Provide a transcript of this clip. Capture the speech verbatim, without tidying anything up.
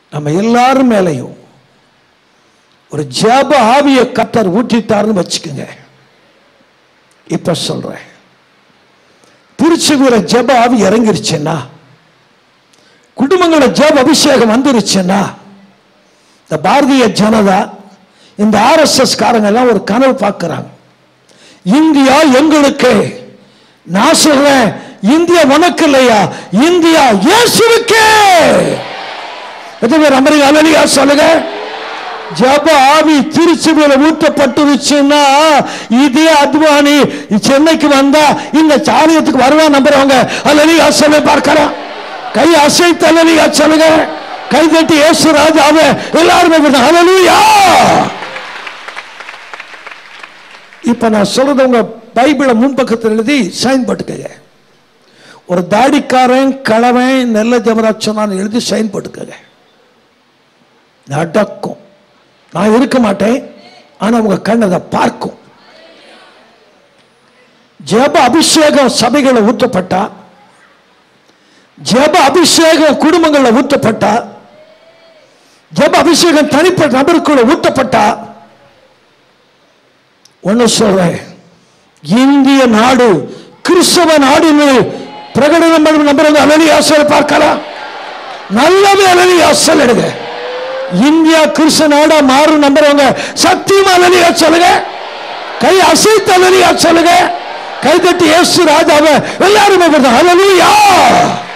நம்ம எல்லாரும் மேலையும் ஒரு ஜெப ஆவியை கர்த்தர் ஊற்றிட்டாருன்னு வச்சுக்கோங்க. இப்ப சொல்றேன், திருச்சிபுர ஜெப ஆவி இறங்கிருச்சுன்னா, குடும்பங்களோட ஜெப அபிஷேகம் வந்துருச்சுன்னா, இந்த பாரதிய ஜனதா இந்த ஆர் எஸ் எஸ் காரங்க எல்லாம் ஒரு கனவு பார்க்கிறாங்க. இந்தியா எங்களுக்கு. நான் சொல்றேன், இந்தியா உனக்கு இல்லையா, இந்தியா இயேசுவுக்கே. அமெரிக்கா அல்லேலூயா சொல்லுங்க. ஜெப ஆவி திருச்சிபுர ஊற்றப்பட்டுருச்சுன்னா, இதே அத்வானி சென்னைக்கு வந்தா இந்த சாரியத்துக்கு வருவா நம்புறவங்க அல்லேலூயா சொல்ல பார்க்கலாம். கை அசைத்து அல்லேலூயா சொல்லுங்க. கை தட்டி இயேசு ராஜாவே எல்லாரும் அல்லேலூயா. இப்ப நான் சொல்றது உங்க பைபிளை முன்பக்கத்தில் எழுதி சைன் போட்டுக்கங்க. ஒரு தாடிக்காரன் கலவன் நெல்ல ஜெபராட்சனான்னு எழுதி சைன் போட்டுக்கங்க. நடக்கும். நான் இருக்க மாட்டேன், ஆனா உங்க கண் அதை பார்க்கும். ஜெப அபிஷேகம் சபைகளை ஊற்றப்பட்டா, ஜெப அபிஷேகம் குடும்பங்களை ஊற்றப்பட்டா, ஜெப அபிஷேகம் தனிப்பட்ட நபருக்குள்ள ஊற்றப்பட்டா, ஒன்னு சொல்றேன், இந்திய நாடு கிறிஸ்தவ நாடுன்னு பிரகடனம் பண்ணும் நம்புறது அல்லேலூயா சொல்ல பார்க்கலாம். நல்லவே அல்லேலூயா சொல்லுங்க. இந்தியா கிறிஸ்தவ நாடா மாறும் நம்புறவங்க சத்தியமா அல்லேலூயா சொல்லுங்க. கை அசைத்து அல்லேலூயா சொல்லுங்க. கை தட்டி இயேசு ராஜாவை எல்லாரும் அல்லேலூயா.